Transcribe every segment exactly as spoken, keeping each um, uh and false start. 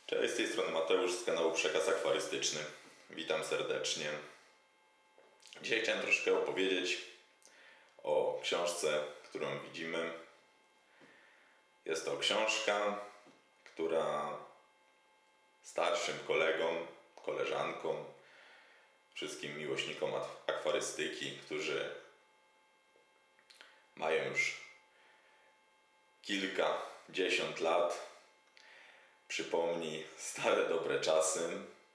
Cześć, z tej strony Mateusz z kanału Przekaz Akwarystyczny. Witam serdecznie. Dzisiaj chciałem troszkę opowiedzieć o książce, którą widzimy. Jest to książka, która starszym kolegom, koleżankom, wszystkim miłośnikom akwarystyki, którzy mają już kilkadziesiąt lat, przypomni stare dobre czasy,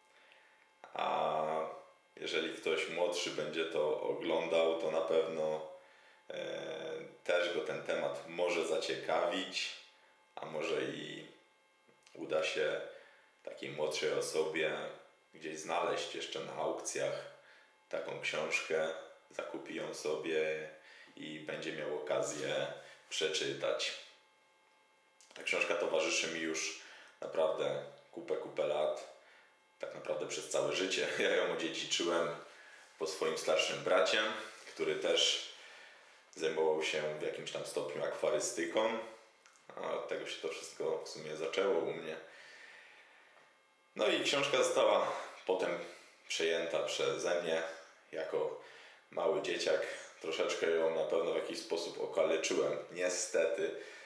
a jeżeli ktoś młodszy będzie to oglądał, to na pewno e, też go ten temat może zaciekawić, a może i uda się takiej młodszej osobie gdzieś znaleźć jeszcze na aukcjach taką książkę, zakupi ją sobie i będzie miał okazję przeczytać. Ta książka towarzyszy mi już naprawdę kupę, kupę lat, tak naprawdę przez całe życie. Ja ją odziedziczyłem po swoim starszym bracie, który też zajmował się w jakimś tam stopniu akwarystyką, a od tego się to wszystko w sumie zaczęło u mnie. No i książka została potem przejęta przeze mnie jako mały dzieciak. Troszeczkę ją na pewno w jakiś sposób okaleczyłem, niestety.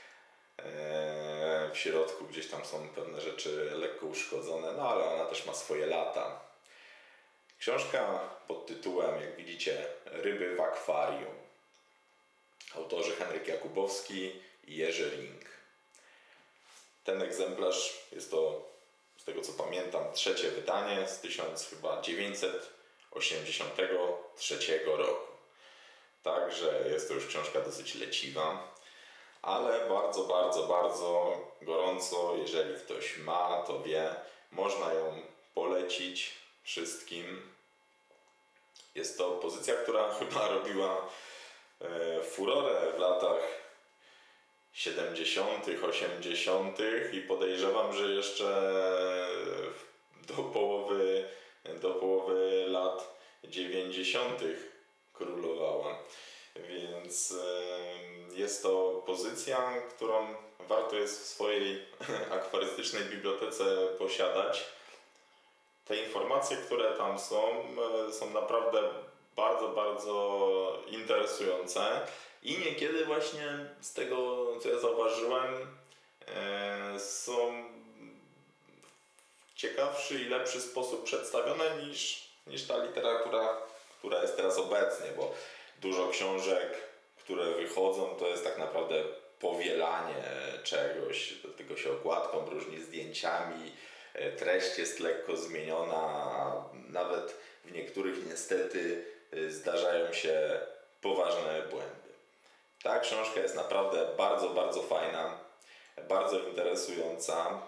W środku gdzieś tam są pewne rzeczy lekko uszkodzone, no ale ona też ma swoje lata. Książka pod tytułem, jak widzicie, Ryby w akwarium. Autorzy Henryk Jakubowski i Jerzy Ring. Ten egzemplarz jest to, z tego co pamiętam, trzecie wydanie z tysiąc dziewięćset osiemdziesiątego trzeciego roku. Także jest to już książka dosyć leciwa. Ale bardzo, bardzo, bardzo gorąco, jeżeli ktoś ma, to wie, można ją polecić wszystkim. Jest to pozycja, która chyba robiła e, furorę w latach siedemdziesiątych, osiemdziesiątych i podejrzewam, że jeszcze do połowy, do połowy lat dziewięćdziesiątych królowała. Więc jest to pozycja, którą warto jest w swojej akwarystycznej bibliotece posiadać. Te informacje, które tam są, są naprawdę bardzo, bardzo interesujące i niekiedy właśnie z tego, co ja zauważyłem, są w ciekawszy i lepszy sposób przedstawione niż, niż ta literatura, która jest teraz obecnie, bo dużo książek, które wychodzą, to jest tak naprawdę powielanie czegoś, do tego się okładką różni zdjęciami, treść jest lekko zmieniona, nawet w niektórych niestety zdarzają się poważne błędy. Ta książka jest naprawdę bardzo, bardzo fajna, bardzo interesująca.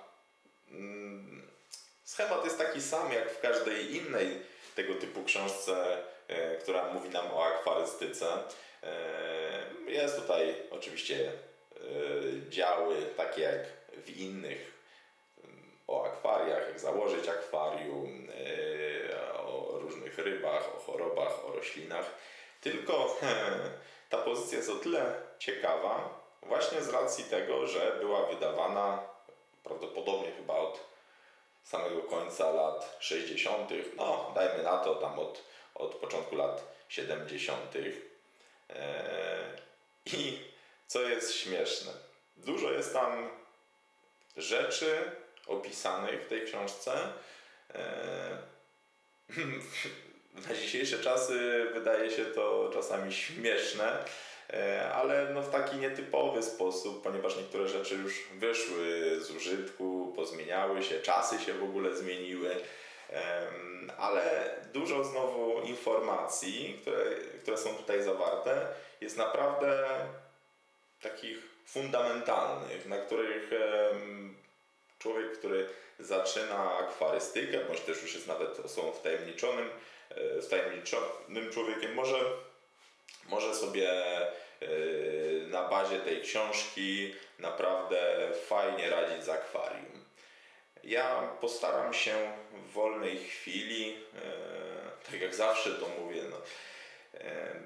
Schemat jest taki sam jak w każdej innej tego typu książce, która mówi nam o akwarystyce. Jest tutaj oczywiście działy takie jak w innych, o akwariach, jak założyć akwarium, o różnych rybach, o chorobach, o roślinach. Tylko ta pozycja jest o tyle ciekawa właśnie z racji tego, że była wydawana prawdopodobnie chyba od samego końca lat sześćdziesiątych, no dajmy na to tam od, od początku lat siedemdziesiątych. I co jest śmieszne, dużo jest tam rzeczy opisanych w tej książce. Na dzisiejsze czasy wydaje się to czasami śmieszne, ale no w taki nietypowy sposób, ponieważ niektóre rzeczy już wyszły z użytku, pozmieniały się, czasy się w ogóle zmieniły, ale dużo znowu informacji, które, które są tutaj zawarte, jest naprawdę takich fundamentalnych, na których człowiek, który zaczyna akwarystykę, bądź też już jest nawet osobą wtajemniczonym, wtajemniczonym człowiekiem, może, może sobie na bazie tej książki naprawdę fajnie radzić z akwarium. Ja postaram się w wolnej chwili, tak jak zawsze to mówię, no,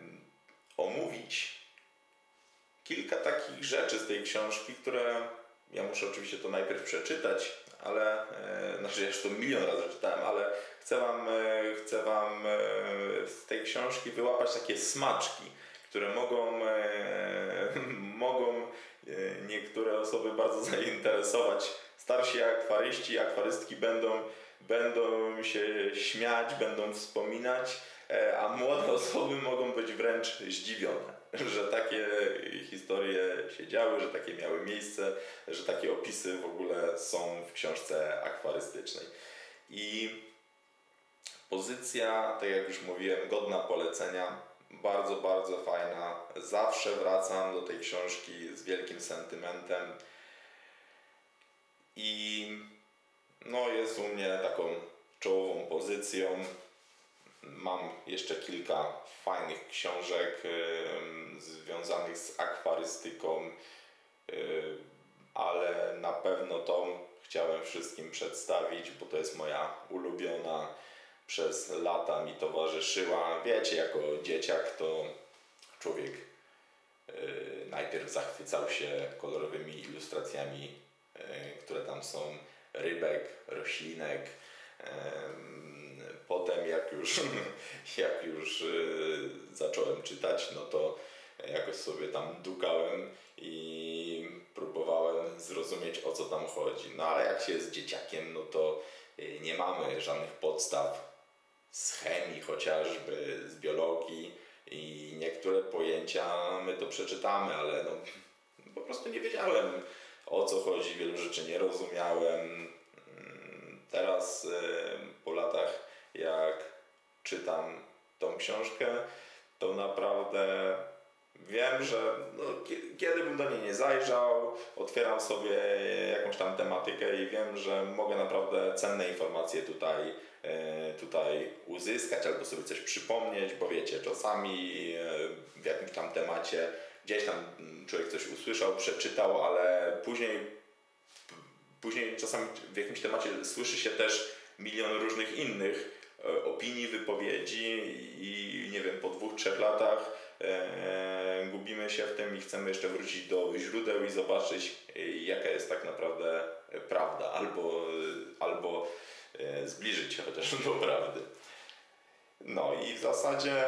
omówić kilka takich rzeczy z tej książki, które ja muszę oczywiście to najpierw przeczytać, ale, e, znaczy ja już to milion razy czytałem, ale chcę Wam, e, chcę wam e, z tej książki wyłapać takie smaczki, które mogą, e, mogą e, niektóre osoby bardzo zainteresować. Starsi akwaryści, akwarystki będą, będą się śmiać, będą wspominać, e, a młode osoby mogą być wręcz zdziwione, że takie historie się działy, że takie miały miejsce, że takie opisy w ogóle są w książce akwarystycznej. I pozycja, tak jak już mówiłem, godna polecenia, bardzo, bardzo fajna. Zawsze wracam do tej książki z wielkim sentymentem i no jest u mnie taką czołową pozycją. Mam jeszcze kilka fajnych książek y, związanych z akwarystyką, y, ale na pewno tą chciałem wszystkim przedstawić, bo to jest moja ulubiona, przez lata mi towarzyszyła. Wiecie, jako dzieciak to człowiek y, najpierw zachwycał się kolorowymi ilustracjami, y, które tam są, rybek, roślinek. Y, Potem jak już, jak już yy, zacząłem czytać, no to jakoś sobie tam dukałem i próbowałem zrozumieć, o co tam chodzi. No ale jak się jest dzieciakiem, no to yy, nie mamy żadnych podstaw z chemii chociażby, z biologii i niektóre pojęcia my to przeczytamy, ale no, po prostu nie wiedziałem, o co chodzi, wielu rzeczy nie rozumiałem. Teraz yy, po latach, jak czytam tą książkę, to naprawdę wiem, że no, kiedy bym do niej nie zajrzał, otwieram sobie jakąś tam tematykę i wiem, że mogę naprawdę cenne informacje tutaj, tutaj uzyskać albo sobie coś przypomnieć, bo wiecie, czasami w jakimś tam temacie gdzieś tam człowiek coś usłyszał, przeczytał, ale później, później czasami w jakimś temacie słyszy się też milion różnych innych opinii, wypowiedzi i nie wiem, po dwóch, trzech latach e, gubimy się w tym i chcemy jeszcze wrócić do źródeł i zobaczyć, jaka jest tak naprawdę prawda, albo, albo e, zbliżyć się chociaż do prawdy. No i w zasadzie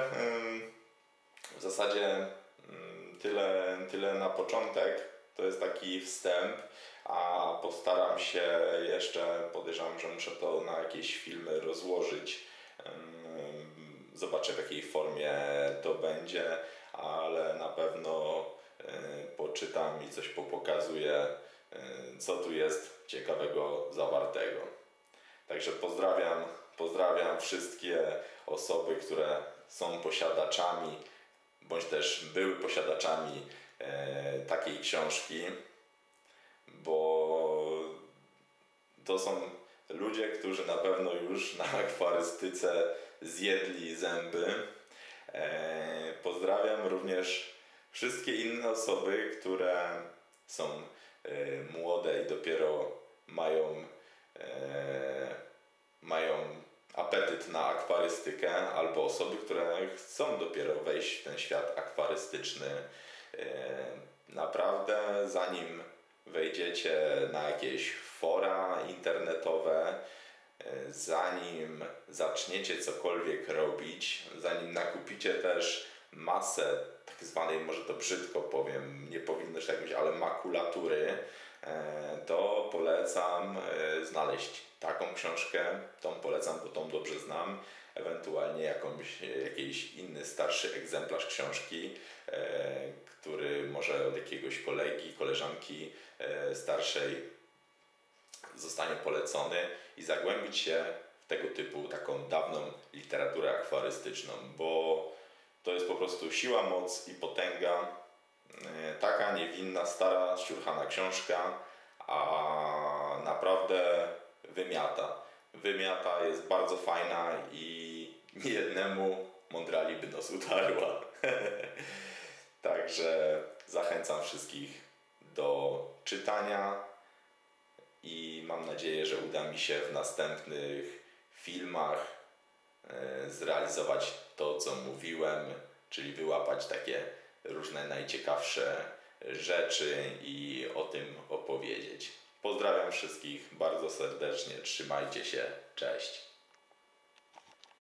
w zasadzie tyle, tyle na początek. To jest taki wstęp, a postaram się jeszcze, podejrzewam, że muszę to na jakieś filmy rozłożyć. Zobaczę, w jakiej formie to będzie, ale na pewno poczytam i coś popokazuję, co tu jest ciekawego zawartego. Także pozdrawiam, pozdrawiam wszystkie osoby, które są posiadaczami bądź też były posiadaczami takiej książki, bo to są ludzie, którzy na pewno już na akwarystyce zjedli zęby. Pozdrawiam również wszystkie inne osoby, które są młode i dopiero mają, mają apetyt na akwarystykę, albo osoby, które chcą dopiero wejść w ten świat akwarystyczny. Naprawdę, zanim wejdziecie na jakieś fora internetowe, zanim zaczniecie cokolwiek robić, zanim nakupicie też masę tak zwanej, może to brzydko powiem, nie powinno się tak mówić, ale makulatury, to polecam znaleźć taką książkę, tą polecam, bo tą dobrze znam, ewentualnie jakąś, jakiś inny starszy egzemplarz książki, który może od jakiegoś kolegi, koleżanki starszej zostanie polecony i zagłębić się w tego typu taką dawną literaturę akwarystyczną, bo to jest po prostu siła, moc i potęga. Taka niewinna, stara, ściurchana książka, a naprawdę wymiata. Wymiata, jest bardzo fajna i niejednemu mądrali by nos utarła. Także zachęcam wszystkich do czytania i mam nadzieję, że uda mi się w następnych filmach zrealizować to, co mówiłem, czyli wyłapać takie różne najciekawsze rzeczy i o tym opowiedzieć. Pozdrawiam wszystkich bardzo serdecznie. Trzymajcie się. Cześć.